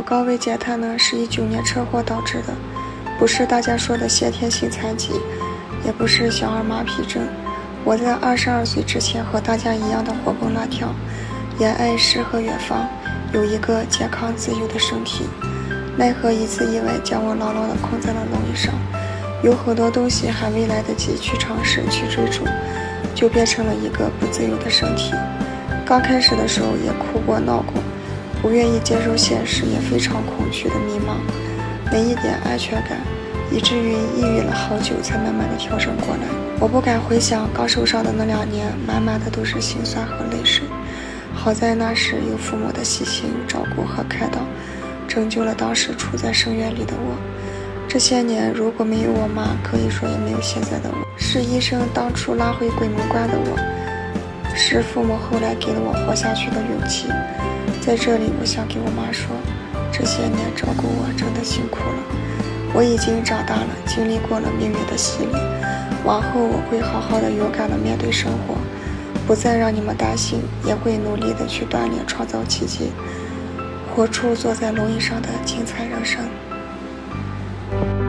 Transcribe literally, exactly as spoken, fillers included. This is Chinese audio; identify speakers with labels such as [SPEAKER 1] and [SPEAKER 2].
[SPEAKER 1] 高位截瘫呢，是一九年车祸导致的，不是大家说的先天性残疾，也不是小儿麻痹症。我在二十二岁之前和大家一样的活蹦乱跳，也爱诗和远方，有一个健康自由的身体。奈何一次意外将我牢牢地困在了轮椅上，有很多东西还未来得及去尝试去追逐，就变成了一个不自由的身体。刚开始的时候也哭过闹过，不愿意接受现实，也非常恐惧的迷茫，没一点安全感，以至于抑郁了好久才慢慢的调整过来。我不敢回想刚受伤的那两年，满满的都是心酸和泪水。好在那时有父母的细心照顾和开导，拯救了当时处在深渊里的我。这些年如果没有我妈，可以说也没有现在的我。是医生当初拉回鬼门关的我，是父母后来给了我活下去的勇气。在这里我想给我妈说，这些年照顾我真的辛苦了，我已经长大了，经历过了命运的洗礼，往后我会好好的勇敢的面对生活，不再让你们担心，也会努力的去锻炼，创造奇迹，活出坐在轮椅上的精彩人生。